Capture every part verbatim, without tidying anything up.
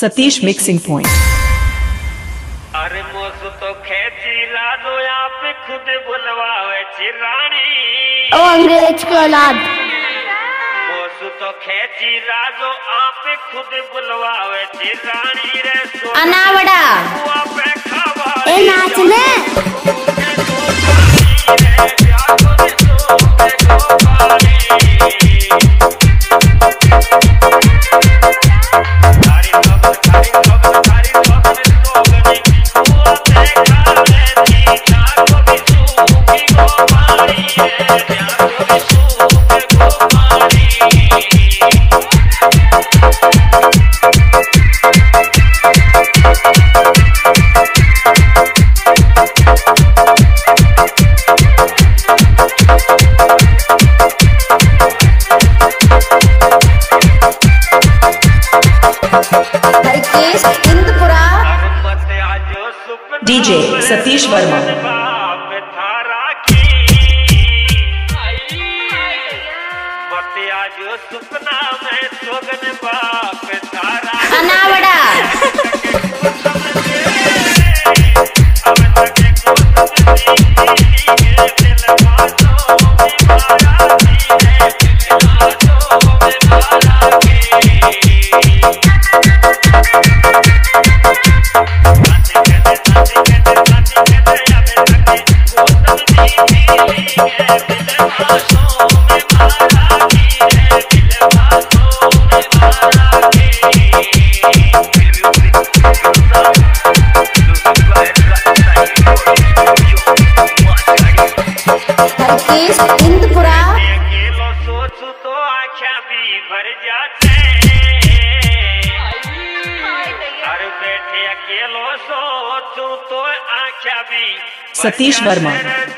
Satish mixing point. अरे मोसू तो खेची लादो यहाँ पे खुद बुलवावे चिरानी। ओ अंग्रेज की औलाद। मोसू तो खेची लादो आप खुद बुलवावे चिरानी रे। अनावड़ा ए नाचने डीजे सतीश वर्मा। सुपना में सोगन बाप तारा अनावड़ा सतीश वर्मा।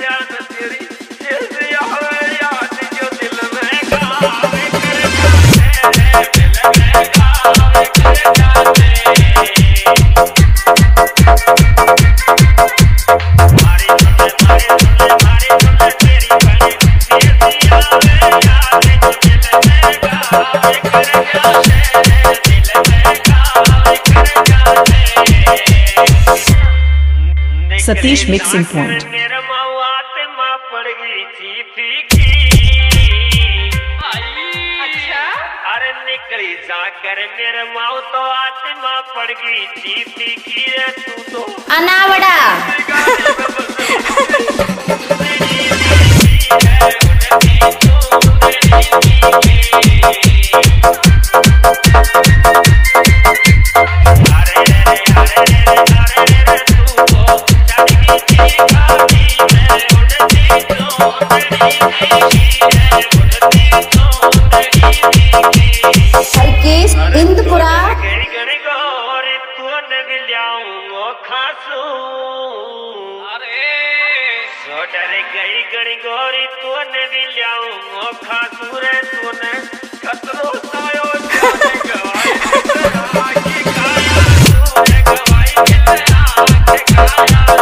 Satish mixing point. अरे निकली जाकर मेरे माऊ तो आत्मा पड़ गई थी की रे तू तो अनावड़ा गई गड़ी गोरी तूने भी लियाऊं खासू रे तूने कतरो सायो जाने गवाई आके खाया तूने गवाई कितने आके खाया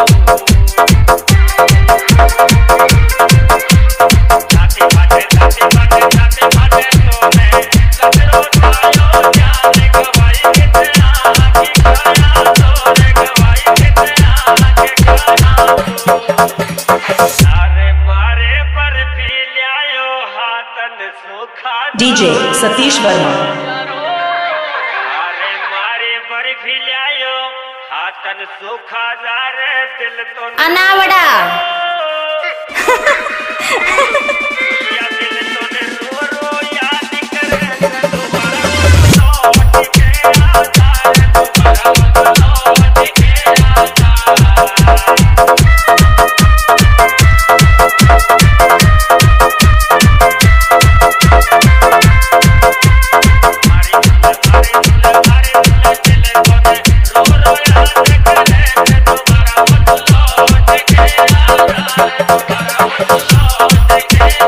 जाते बाटे जाते बाटे जाते बाटे तूने कतरो सायो जाने गवाई कितने आके खाया तूने गवाई कितने आके खाया डीजे सतीश वर्मा। अरे मारे बर्फी लायो हाथन सूखा जा रे दिल तो अनावड़ा या दिल तो ने रो रो याद करे दोबारा लौट के आता रे दोबारा लौट के आता अनावड़ा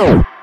बनावड़ा